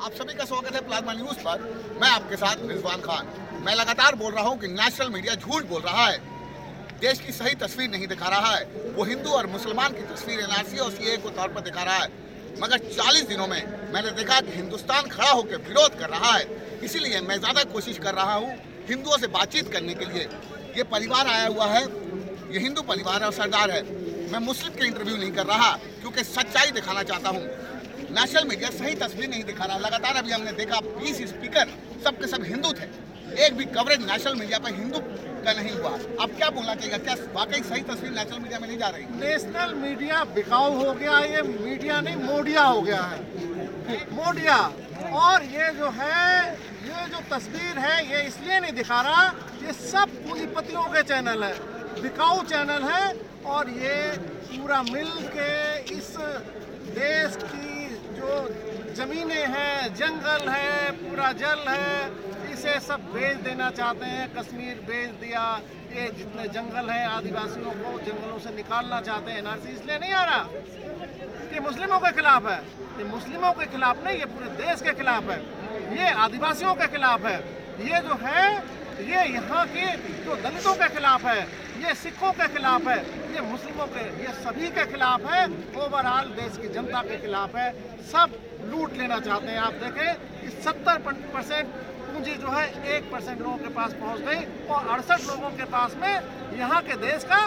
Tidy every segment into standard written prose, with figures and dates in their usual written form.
आप सभी का स्वागत है प्लाज्मा न्यूज पर। मैं आपके साथ रिजवान खान। मैं लगातार बोल रहा हूं कि नेशनल मीडिया झूठ बोल रहा है, देश की सही तस्वीर नहीं दिखा रहा है। वो हिंदू और मुसलमान की तस्वीर एनआरसी और सीए को तौर पर दिखा रहा है, मगर 40 दिनों में मैंने देखा कि हिंदुस्तान खड़ा होकर विरोध कर रहा है। इसीलिए मैं ज़्यादा कोशिश कर रहा हूँ हिंदुओं से बातचीत करने के लिए। ये परिवार आया हुआ है, ये हिंदू परिवार और सरदार है। मैं मुस्लिम के इंटरव्यू नहीं कर रहा क्योंकि सच्चाई दिखाना चाहता हूँ। नेशनल मीडिया सही तस्वीर नहीं दिखा रहा। लगातार अभी हमने देखा 20 स्पीकर सब के सब हिंदू थे, एक भी कवरेज नेशनल मीडिया पर हिंदू का नहीं हुआ। अब क्या बोलना चाहिए, क्या वाकई सही तस्वीर नेशनल मीडिया में नहीं जा रही? नेशनल मीडिया बिकाऊ हो गया, ये मीडिया नहीं मोडिया हो गया है, मोडिया। और ये जो है, ये जो तस्वीर है ये इसलिए नहीं दिखा रहा, ये सब पूंजीपतियों के चैनल है, बिकाऊ चैनल है। और ये पूरा मिल के इस देश की जो जमीनें हैं, जंगल है, पूरा जल है, इसे सब बेच देना चाहते हैं। कश्मीर बेच दिया, ये जितने जंगल हैं आदिवासियों को जंगलों से निकालना चाहते हैं। एनआरसी इसलिए नहीं आ रहा कि मुस्लिमों के खिलाफ है, ये मुस्लिमों के खिलाफ नहीं, ये पूरे देश के खिलाफ है, ये आदिवासियों के खिलाफ है, ये जो है ये यहाँ के जो दलितों के खिलाफ है, ये सिखों के खिलाफ है, ये मुस्लिमों के, ये सभी के खिलाफ है। ओवरऑल देश की जनता के खिलाफ है, सब लूट लेना चाहते हैं। आप देखें कि 70% पूंजी जो है 1% लोगों के पास पहुंच गई और 68 लोगों के पास में यहाँ के देश का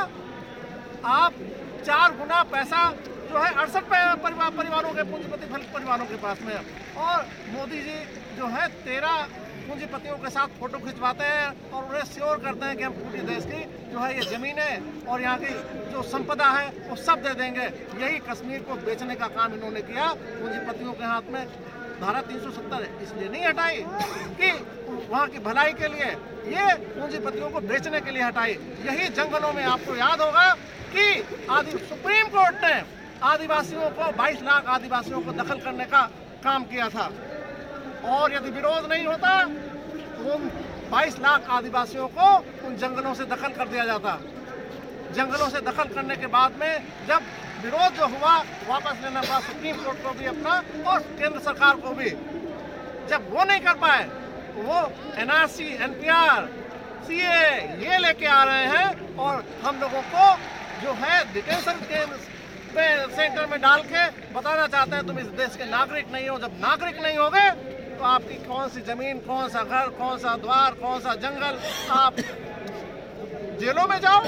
आप 4 गुना पैसा जो है 68 परिवारों के पूंजीपति परिवारों के पास में। और मोदी जी जो है 13 पूंजीपतियों के साथ फोटो खिंचवाते हैं और उन्हें श्योर करते हैं कि हम पूरे देश की जो है ये ज़मीनें और यहाँ की जो संपदा है वो सब दे देंगे। यही कश्मीर को बेचने का काम इन्होंने किया पूंजीपतियों के हाथ में। धारा 370 इसलिए नहीं हटाई कि वहाँ की भलाई के लिए, ये पूंजीपतियों को बेचने के लिए हटाई। यही जंगलों में आपको याद होगा कि सुप्रीम कोर्ट ने आदिवासियों को 22 लाख आदिवासियों को दखल करने का काम किया था, और यदि विरोध नहीं होता तो उन 22 लाख आदिवासियों को उन जंगलों से दखल कर दिया जाता। जंगलों से दखल करने के बाद में जब विरोध जो हुआ, वापस लेना पड़ा सुप्रीम कोर्ट को भी अपना और केंद्र सरकार को भी। जब वो नहीं कर पाए, वो एनआरसी, एनपीआर, सीए ये लेके आ रहे हैं और हम लोगों को जो है डिटेंशन सेंटर में डाल के बताना चाहते हैं तुम इस देश के नागरिक नहीं हो। जब नागरिक नहीं होगे तो आपकी कौन सी जमीन, कौन सा घर, कौन सा द्वार, कौन सा जंगल, आप जेलों में जाओ।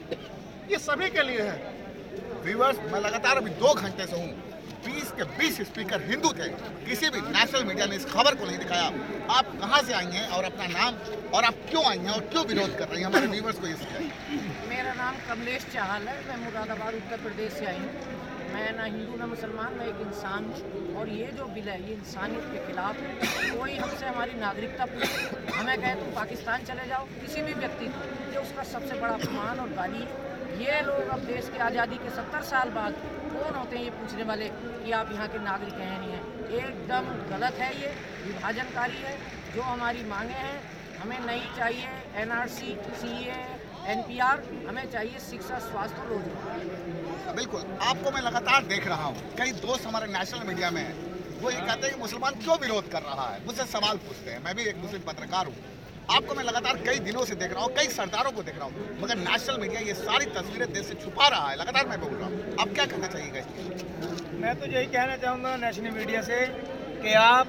ये सभी के लिए है। व्यूअर्स, मैं लगातार अभी 2 घंटे से हूँ। 20 के 20 स्पीकर हिंदू थे, किसी भी नेशनल मीडिया ने इस खबर को नहीं दिखाया। आप कहाँ से आई हैं और अपना नाम, और आप क्यों आई हैं और क्यों विरोध कर रही हैं, हमारे व्यूअर्स को ये समझाइए। मेरा नाम कमलेश चाहल है, मैं मुरादाबाद उत्तर प्रदेश से आई हूँ। मैं ना हिंदू ना मुसलमान, मैं एक इंसान हूँ। और ये जो बिल है ये इंसानियत के खिलाफ है। कोई हमसे हमारी नागरिकता पूछे, हमें कहे तुम पाकिस्तान चले जाओ, किसी भी व्यक्ति को, ये उसका सबसे बड़ा अपमान और गाली है। ये लोग अब देश की आज़ादी के 70 साल बाद कौन होते हैं ये पूछने वाले कि आप यहाँ के नागरिक हैं नहीं हैं? एकदम गलत है, ये विभाजनकारी है। जो हमारी मांगे हैं, हमें नहीं चाहिए एनआरसी, सीए, एनपीआर, हमें चाहिए शिक्षा, स्वास्थ्य और रोजगार। बिल्कुल, आपको मैं लगातार देख रहा हूँ, कई दोस्त हमारे नेशनल मीडिया में हैं, वो ये कहते हैं कि मुसलमान क्यों विरोध कर रहा है, मुझसे सवाल पूछते हैं। मैं भी एक मुस्लिम पत्रकार हूँ, आपको मैं लगातार कई दिनों से देख रहा हूँ, कई सरदारों को देख रहा हूँ, मगर नेशनल मीडिया ये सारी तस्वीरें देश से छुपा रहा है। लगातार मैं बोल रहा हूँ, आप क्या कहना चाहिएगा इसमें? मैं तो यही कहना चाहूँगा नेशनल मीडिया से कि आप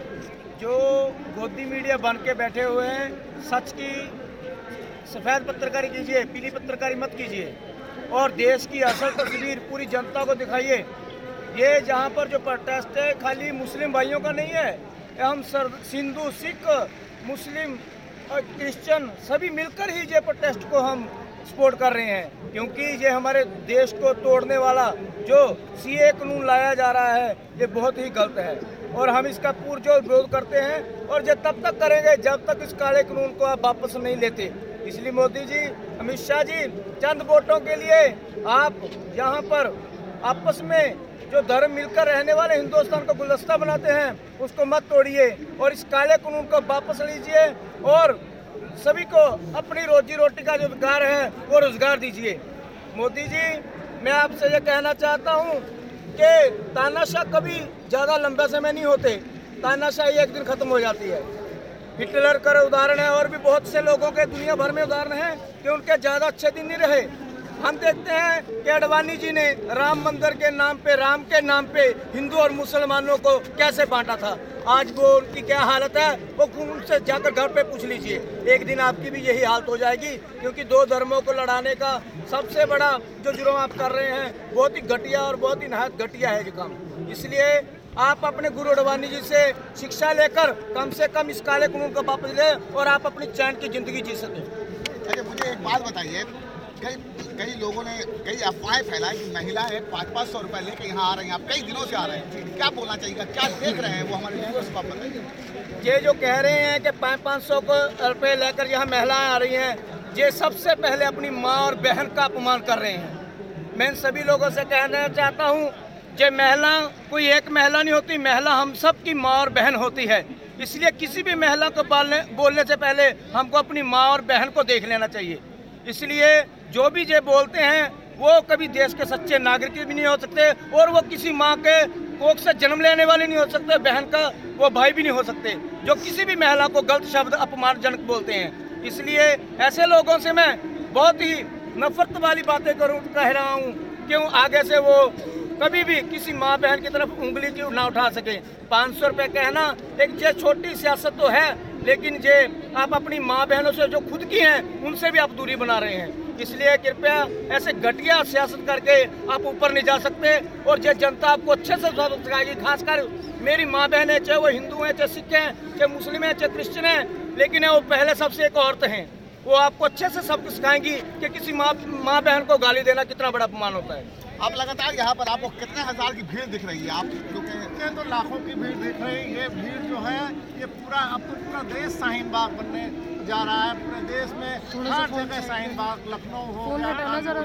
जो गोदी मीडिया बन के बैठे हुए हैं, सच की सफ़ेद पत्रकारी कीजिए, पीली पत्रकारी मत कीजिए और देश की असल तस्वीर पूरी जनता को दिखाइए। ये जहाँ पर जो प्रोटेस्ट है खाली मुस्लिम भाइयों का नहीं है, हम हिंदू, सिख, मुस्लिम और क्रिश्चियन सभी मिलकर ही ये प्रोटेस्ट को हम सपोर्ट कर रहे हैं, क्योंकि ये हमारे देश को तोड़ने वाला जो सीए कानून लाया जा रहा है ये बहुत ही गलत है और हम इसका पुरजोर विरोध करते हैं और ये तब तक करेंगे जब तक इस काले कानून को आप वापस नहीं लेते। इसलिए मोदी जी, अमित शाह जी, चंद वोटों के लिए आप यहाँ पर आपस में जो धर्म मिलकर रहने वाले हिंदुस्तान को गुलदस्ता बनाते हैं उसको मत तोड़िए और इस काले कानून को वापस लीजिए और सभी को अपनी रोजी रोटी का जो रोजगार है वो रोजगार दीजिए। मोदी जी, मैं आपसे ये कहना चाहता हूँ कि तानाशाह कभी ज़्यादा लंबा समय नहीं होते। तानाशाही एक दिन खत्म हो जाती है। हिटलर का उदाहरण है, और भी बहुत से लोगों के दुनिया भर में उदाहरण हैं कि उनके ज़्यादा अच्छे दिन नहीं रहे। हम देखते हैं कि अडवाणी जी ने राम मंदिर के नाम पे, राम के नाम पे हिंदू और मुसलमानों को कैसे बांटा था। आज वो उनकी क्या हालत है वो उनसे जाकर घर पे पूछ लीजिए। एक दिन आपकी भी यही हालत हो जाएगी, क्योंकि दो धर्मों को लड़ाने का सबसे बड़ा जो जुर्म आप कर रहे हैं बहुत ही घटिया और बहुत ही नहायत घटिया है ये काम। इसलिए आप अपने गुरु अडवाणी जी से शिक्षा लेकर कम से कम इस काले कानून को वापस लें और आप अपनी चैन की जिंदगी जी सकें। अच्छा, मुझे एक बात बताइए, कई लोगों ने कई अफवाहें फैलाई कि महिलाएं 500-500 रुपए लेके यहाँ आ रही हैं, आप कई दिनों से आ रहे हैं, क्या बोलना चाहिए, क्या देख रहे हैं वो हमारे व्यूअर्स को आप बताइए। ये जो कह रहे हैं कि 500-500 रुपये लेकर यहाँ महिलाएं आ रही हैं, ये सबसे पहले अपनी माँ और बहन का अपमान कर रहे हैं। मैं इन सभी लोगों से कहना चाहता हूँ, ये महिला कोई एक महिला नहीं होती, महिला हम सब की माँ और बहन होती है। इसलिए किसी भी महिला को बोलने से पहले हमको अपनी माँ और बहन को देख लेना चाहिए। इसलिए जो भी ये बोलते हैं वो कभी देश के सच्चे नागरिक भी नहीं हो सकते, और वो किसी माँ के कोख से जन्म लेने वाले नहीं हो सकते, बहन का वो भाई भी नहीं हो सकते जो किसी भी महिला को गलत शब्द अपमानजनक बोलते हैं। इसलिए ऐसे लोगों से मैं बहुत ही नफरत वाली बातें कह रहा हूँ, क्यों आगे से वो कभी भी किसी माँ बहन की तरफ उंगली की ना उठा सके। 500 रुपये कहना एक ये छोटी सियासत तो है, लेकिन ये आप अपनी माँ बहनों से जो खुद की हैं उनसे भी आप दूरी बना रहे हैं। इसलिए कृपया ऐसे घटिया सियासत करके आप ऊपर नहीं जा सकते, और ये जनता आपको अच्छे से स्वागत सिखाएगी। खासकर मेरी माँ बहन है, चाहे वो हिंदू हैं, चाहे सिख हैं, चाहे मुस्लिम हैं, चाहे क्रिश्चियन हैं, लेकिन वो पहले सबसे एक औरत हैं। वो आपको अच्छे से सबक सिखाएंगी कि किसी माँ बहन को गाली देना कितना बड़ा अपमान होता है। आप लगातार यहाँ पर आपको कितने हजार की भीड़ दिख रही है? आप तो लाखों की भीड़ दिख रही है। ये भीड़ जो है ये पूरा अब तो पूरा देश शाहीन बाग बनने जा रहा है। पूरे देश में हर जगह शाहीन बाग, लखनऊ हो गया,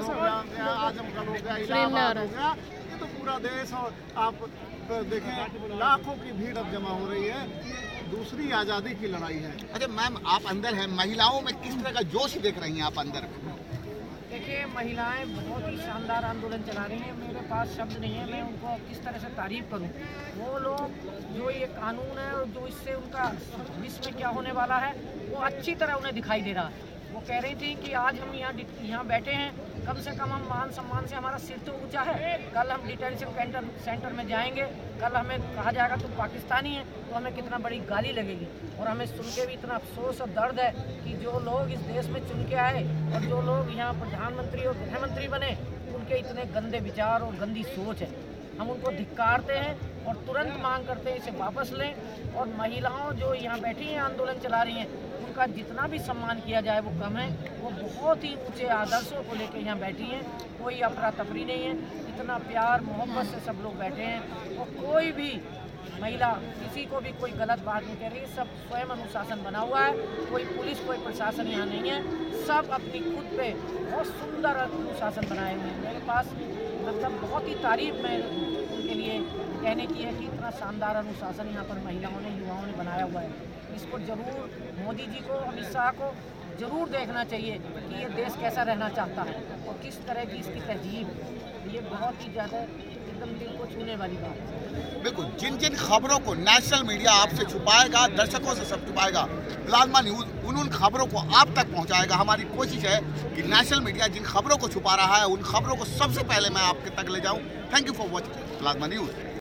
आजमगढ़ हो गया, इलाहाबाद हो गया, ये तो पूरा देश। और आप देखें लाखों की भीड़ अब जमा हो रही है। ये दूसरी आज़ादी की लड़ाई है। अच्छा मैम, आप अंदर हैं, महिलाओं में किस तरह का जोश देख रही हैं आप अंदर? देखिए, महिलाएं बहुत ही शानदार आंदोलन चला रही हैं। मेरे पास शब्द नहीं है, मैं उनको किस तरह से तारीफ करूं। वो लोग जो ये कानून है और जो इससे उनका विश्व में क्या होने वाला है वो अच्छी तरह उन्हें दिखाई दे रहा है। वो कह रही थी कि आज हम यहाँ बैठे हैं, कम से कम हम मान सम्मान से हमारा सिर तो ऊंचा है। कल हम डिटेंशन सेंटर में जाएंगे, कल हमें कहा जाएगा तुम पाकिस्तानी है, तो हमें कितना बड़ी गाली लगेगी। और हमें सुन के भी इतना अफसोस और दर्द है कि जो लोग इस देश में चुन के आए और जो लोग यहाँ प्रधानमंत्री और गृहमंत्री बने, उनके इतने गंदे विचार और गंदी सोच है। हम उनको धिक्कारते हैं और तुरंत मांग करते हैं इसे वापस लें। और महिलाओं जो यहाँ बैठी हैं, आंदोलन चला रही हैं, उनका जितना भी सम्मान किया जाए वो कम है। वो बहुत ही ऊंचे आदर्शों को लेकर यहाँ बैठी हैं, कोई अफरा तफरी नहीं है, इतना प्यार मोहब्बत से सब लोग बैठे हैं। और कोई भी महिला किसी को भी कोई गलत बात नहीं कह रही, सब स्वयं अनुशासन बना हुआ है। कोई पुलिस, कोई प्रशासन यहाँ नहीं है, सब अपनी खुद पे बहुत सुंदर अनुशासन बनाए हुए हैं। मेरे पास मतलब बहुत ही तारीफ मैं उनके लिए कहने की है कि इतना शानदार अनुशासन यहाँ पर महिलाओं ने, युवाओं ने बनाया हुआ है। इसको जरूर मोदी जी को, अमित शाह को जरूर देखना चाहिए कि ये देश कैसा रहना चाहता है और किस तरह की इसकी तहजीब। ये बहुत ही ज़्यादा एकदम दिल को छूने वाली बात है। बिल्कुल, जिन जिन खबरों को नेशनल मीडिया आपसे छुपाएगा, दर्शकों से सब छुपाएगा, प्लाज्मा न्यूज़ उन खबरों को आप तक पहुंचाएगा। हमारी कोशिश है कि नेशनल मीडिया जिन खबरों को छुपा रहा है उन खबरों को सबसे पहले मैं आपके तक ले जाऊं। Thank you for watching plasma news.